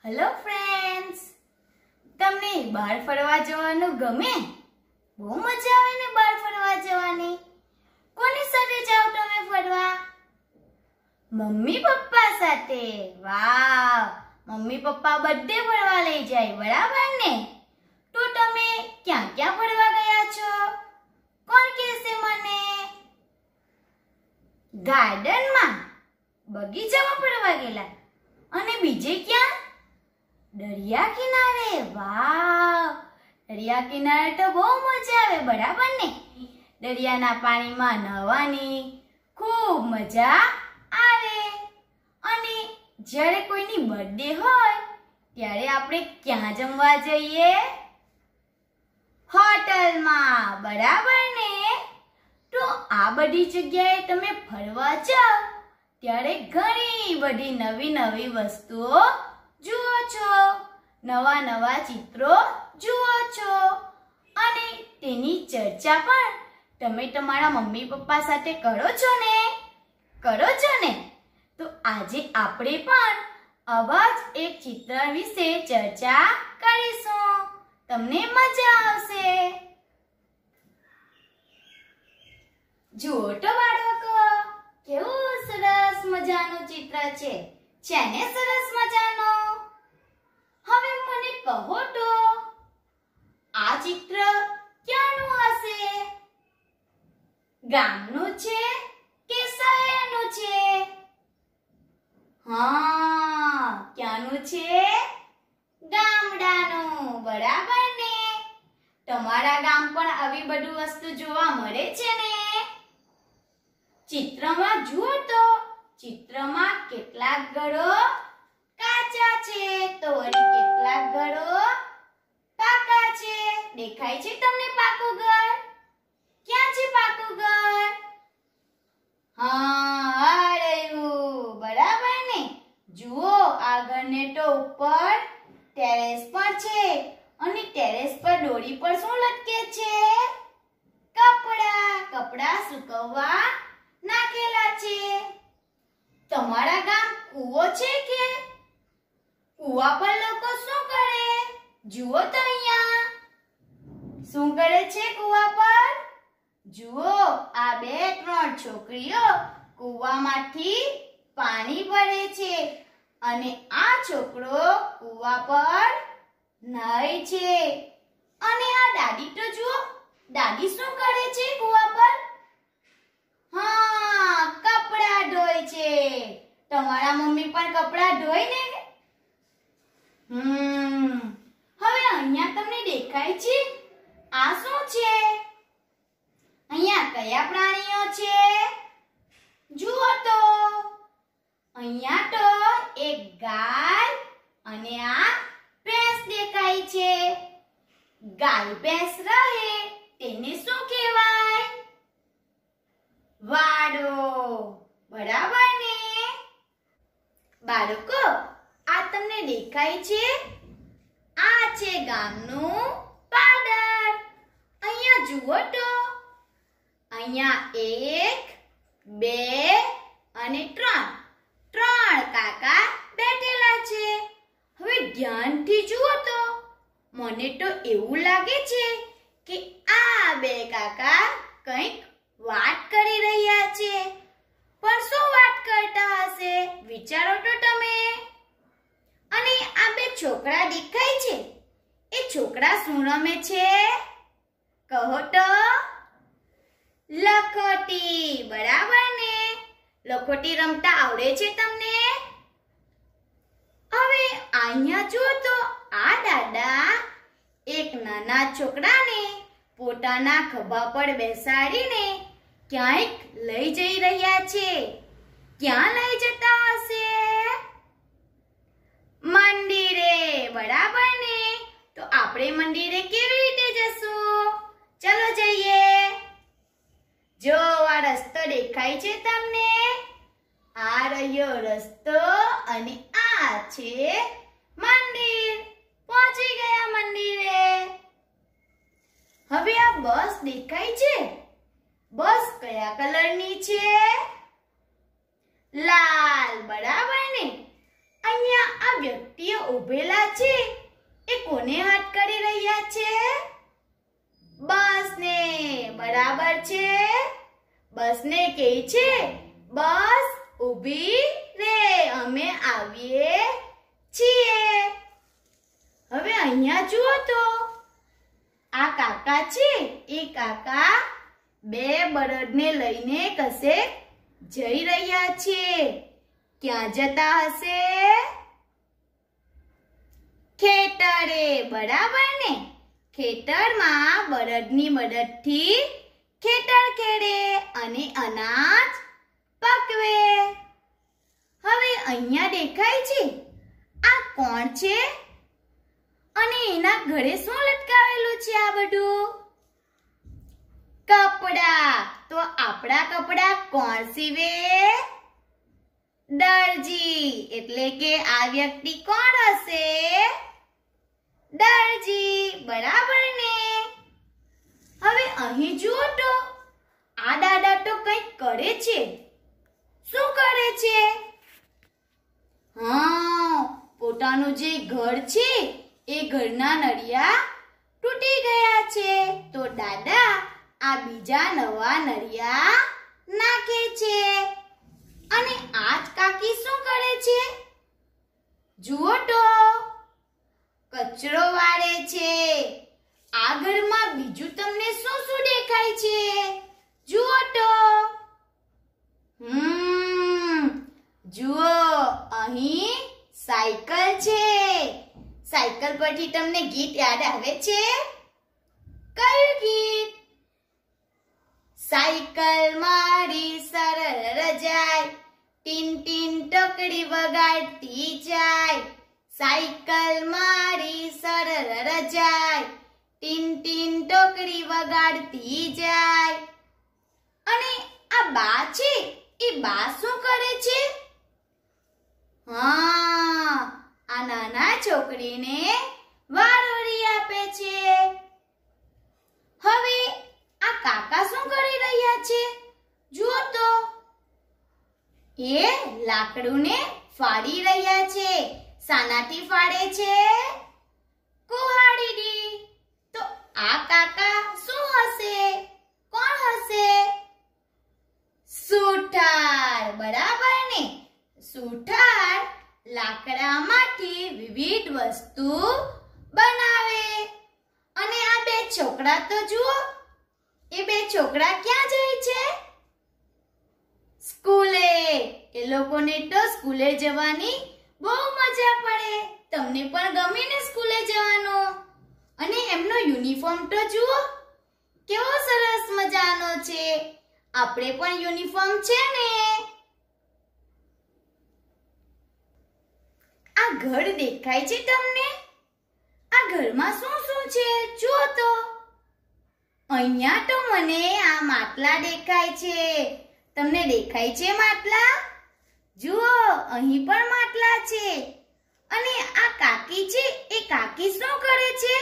Hello friends, તમને બહાર ફરવા જવાનું ગમે? બહુ મજા આવે ને બહાર ફરવા જવાની. કોની સાથે જાવ તમે ફરવા? મમ્મી પપ્પા સાથે. વાહ, મમ્મી પપ્પા બધે ફરવા લઈ જાય, બરાબર ને? તો તમે ક્યાં ક્યાં ફરવા ગયા છો? કોણ કહેશે મને? ગાર્ડનમાં, બગીચામાં ફરવા ગયેલા. અને બીજે ક્યાં? દરિયા કિનારે. વાહ, દરિયા કિનારે તો બહુ મજા આવે, બરાબર ને? દરિયાના પાણીમાં નહાવાની ખૂબ મજા આવે. અને જ્યારે કોઈની બર્થડે હોય ત્યારે આપણે ક્યાં જમવા જઈએ? હોટલમાં, બરાબર ને? તો આ બધી જગ્યાએ તમે ફરવા જાઓ ત્યારે ઘણી બધી નવી નવી વસ્તુઓ જુઓ છો, નવા નવા ચિત્રો જુઓ છો અને તેની ચર્ચા પણ તમે તમારા મમ્મી પપ્પા સાથે કરો છો ને? કરો છો ને? તો આજે આપણે પણ આવા જ એક ચિત્ર વિશે ચર્ચા કરીશું. તમને મજા આવશે. જુઓ તો બાળકો, કેવું સરસ મજાનું ચિત્ર છે. છે ને સરસ મજાનો? હવે મને કહો તો, આ ચિત્ર ક્યાંનું હશે? ગામનું છે કે શહેરનું છે? હા, ક્યાંનું છે? ગામડાનું, બરાબર ને? તમારા ગામ પણ આવી બધી વસ્તુ જોવા મળે છે ને? ચિત્રમાં જુઓ તો, ચિત્રમાં કેટલાક ઘરો કાચા છે તો વળી કેટલાક ઘરો પાકા છે. દેખાય છે તમને પાકું ઘર? ક્યાં છે પાકું ઘર? હા, આ રહ્યું, બરાબર ને? જુઓ, આ ઘરને તો ઉપર ટેરેસ પર છે અને ટેરેસ પર દોરી પર શું લટકે છે? કપડાં. કપડાં સુકવવા નાખેલા છે. તમારા ગામ કૂવો છે કે? કૂવા પર લોકો શું કરે? જુઓ તો અહીંયા. શું કરે છે કૂવા પર? જુઓ, આ 2-3 છોકરીઓ કૂવામાંથી પાણી ભરે છે અને આ છોકરો કૂવા પર નાય છે. અને આ દાદી તો જુઓ, દાદી શું કરે છે કૂવા પર? હા, કપડાં ધોય છે. તમારા મમ્મી પણ કપડાં ધોય ને? હવે અહીંયા તમને દેખાય છે આ શું છે? અહીંયા કયા પ્રાણીઓ છે? જુઓ તો, અહીંયા તો એક ગાય અને આ ભેંસ દેખાય છે. ગાય ભેંસ રહે તેને શું કહેવાય? વાડો, બરાબર ને? બાળકો, આ તમને દેખાય છે? આ છે ગામનું પાદર. અહીંયા જુઓ તો, અહીંયા 1, 2 અને 3 કાકા બેઠેલા છે. હવે ધ્યાનથી જુઓ તો, મને તો એવું લાગે છે કે આ 2 કાકા કંઈક વાત કરી રહ્યા છે. પણ શું વાત કરતા હશે? વિચારો તો તમે. અને આ 2 છોકરા દેખાય છે, એ છોકરા શું રમે છે? કહો તો. લખોટી, બરાબર ને? લખોટી રમતા આવડે છે તમને? હવે અહીંયા જુઓ તો, આ દાદા એક નાના છોકરાને પોતાના ખભા પર બેસાડીને ક્યાંક લઈ જઈ રહ્યા છે. ક્યાં લઈ જતા હશે? મંદિરે, બરાબર ને? તો આપણે મંદિરે કેવી રીતે જશું? ચલો જઈએ. જો આ રસ્તો દેખાય છે તમને? આ રહ્યો રસ્તો અને આ છે મંદિર. પહોંચી ગયા મંદિરે. હવે આ બસ દેખાય છે? બસ કયા કલરની છે? લાલ, બરાબર ને? અહીંયા આ વ્યક્તિઓ ઉભેલા છે એ કોને હાથ કરી રહ્યા છે? બસને. બરાબર છે. બસને કહે છે બસ ઊભી રે, અમે આવીએ છીએ. હવે અહીંયા જુઓ તો આ કાકા છે એ કાકા બે બળદને લઈને કશે જઈ રહ્યા છે. ક્યાં જતા હશે? ખેતરે. બરાબર ને? ખેતરમાં બળદની મદદથી ખેતર ખેડે અને અનાજ પકવે. હવે અહીંયા દેખાય છે આ કોણ છે અને એના ઘરે શું લટકાવેલું છે? આ બધું કપડા. તો આપણા કપડા કોણ સીવે? દરજી. એટલે કે આ વ્યક્તિ કોણ હશે? દરજી. બરાબર ને? હવે અહીં જુઓ તો આ દાદા તો કંઈક કરે છે. શું કરે છે? હા, પોતાનું જે ઘર છે એ ઘરના નળિયા તૂટી ગયા છે તો દાદા આ બીજા નવા નળિયા નાખે છે. અને આજ કાકી શું કરે છે? જુઓ તો કચરો વાળે છે. આ ઘરમાં બીજું તમને શું શું દેખાય છે? જુઓ તો. જુઓ અહીં સાયકલ છે. સાયકલ પરથી તમને ગીત યાદ આવે છે? કયું ગીત? સાયકલ મારી સરળ જાય, ટીન ટીન ટકડી વગાડતી જાય. સાયકલ મારી સરળ જાય, ટીન ટીન ટોકડી વગાડતી જાય. અને આ બા છે એ બા શું કરે છે? હા, આ નાના છોકરીને વારોળી આપે છે. હવે આ કાકા શું કરી રહ્યા છે? જુઓ તો એ લાકડુંને ફાડી રહ્યા છે. શાનાથી ફાડે છે? કુહાડીથી. તો આ કાકા શું હશે? કોણ હશે? સુથાર. બરાબર ને? સુથાર લાકડામાંથી વિવિધ વસ્તુ બનાવે. અને આ બે છોકરા તો જુઓ, એ બે છોકરા ક્યાં જાય છે? સ્કૂલે. એ લોકોને તો સ્કૂલે જવાની બહુ મજા પડે. તમને પણ ગમે ને સ્કૂલે જવાનું? અને એમનો યુનિફોર્મ તો જુઓ કેવો સરસ મજાનો છે. આપણે પણ યુનિફોર્મ છે ને? આ ઘર દેખાય છે તમને? આ ઘરમાં શું શું છે? જુઓ તો અહીંયા તો મને આ માટલા દેખાય છે. તમને દેખાય છે માટલા? જુઓ અહીં પણ માટલા છે. અને આ કાકી છે એ કાકી શું કરે છે?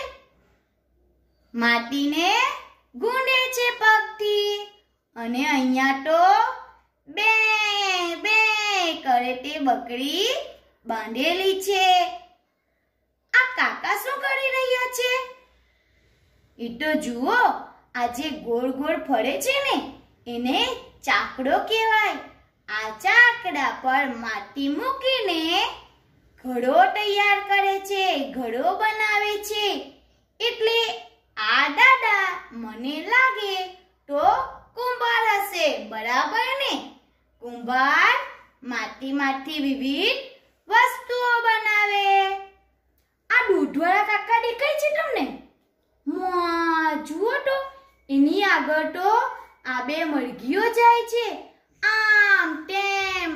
માટીને ગુંદે છે પગથી. અને અહીંયા તો બે બે કરે તે બકરી બાંધેલી છે. આ કાકા શું કરી રહ્યા છે? એ તો જુઓ આ જે ગોળ ગોળ ફરે છે ને એને ચાકડો કહેવાય. આ ચાકડા પર માટી મૂકીને ઘડો તૈયાર કરે છે, ઘડો બનાવે છે. એટલે આ દાદા મને લાગે તો કુંભાર હશે. બરાબર ને? કુંભાર માટીમાંથી વિવિધ વસ્તુઓ બનાવે. આ દૂધવાળા કાકા દેખાય છે તમને? જુઓ તો એની આગળ તો આ બે મરઘીઓ જાય છે. આમ તેમ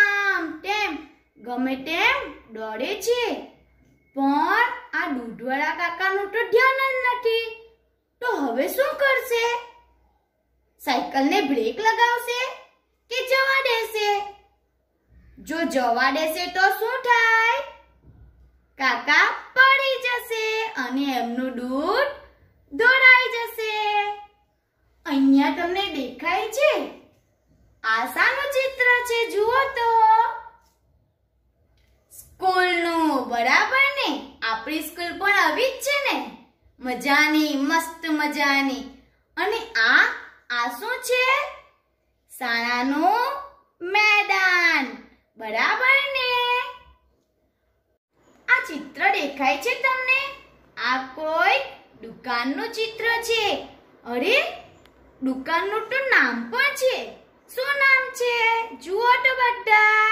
ગમે તેમ દોડે છે. પણ આ દૂધવાળા કાકાનું તો ધ્યાન જ નથી. તો હવે શું કરશે? સાયકલને બ્રેક લગાવશે કે જવા દેશે? જો જવા દેશે તો શું થાય? કાકા પડી જશે અને એમનું દૂધ ઢોળાઈ જશે. અહીંયા તમને દેખાય છે? આ શાનું ચિત્ર છે? જુઓ તો સ્કૂલનું. બરાબર મજાની, મસ્ત મજાની. અને આ શું છે? શાળાનું મેદાન. બરાબર ને? આ ચિત્ર દેખાય છે તમને? આ કોઈ દુકાનનું ચિત્ર છે. અરે, દુકાનનું તો નામ પણ છે. શું નામ છે? જુઓ તો બધા.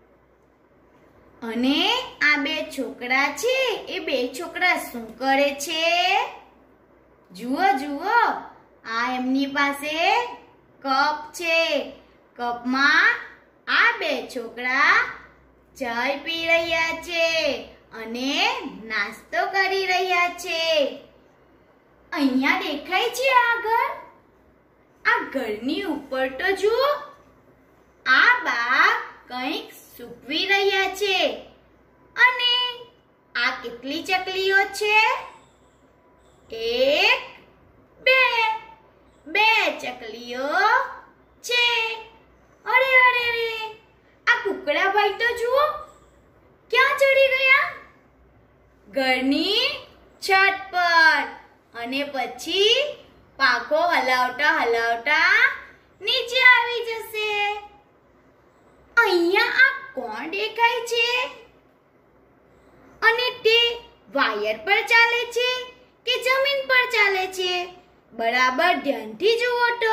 અને આ બે છોકરા છે, એ બે છોકરા શું કરે છે? જુઓ જુઓ, આ એમની પાસે કપ છે. કપમાં આ બે છોકરા ચાય પી રહ્યા છે અને નાસ્તો કરી રહ્યા છે. અહીંયા દેખાય છે આગળ. આ ઘરની ઉપર તો જુઓ, આ બા કંઈક સૂકવી રહ્યા છે. અને આ કેટલી ચકલીઓ છે? 1 2 બે ચકલીઓ છે. અરે અરે અરે, આ કુકડાભાઈ તો જુઓ, ક્યાં ચડી ગયા? ઘરની છત પર. અને પછી પાંખો હલાવતા હલાવતા નીચે આવી જશે. અહીંયા આ કોણ દેખાય છે? અને તે વાયર પર ચાલે છે કે જમીન પર ચાલે છે? બરાબર ધ્યાનથી જુઓ તો.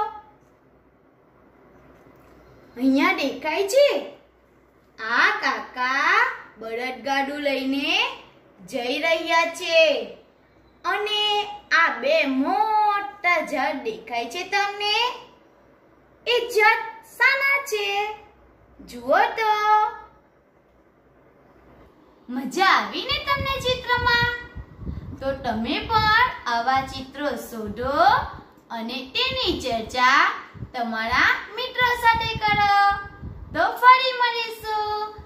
અહીંયા દેખાય છે આ કાકા બળદગાડું લઈને જઈ રહ્યા છે. અને આ બે મોટા ઝાડ દેખાય છે તમને? એ ઝાડ શાના છે? જુઓ તો. મજા આવી ને તમને ચિત્રમાં? તો તમે પણ આવા ચિત્રો શોધો અને તેની ચર્ચા તમારા મિત્રો સાથે કરો. તો ફરી મળીશું.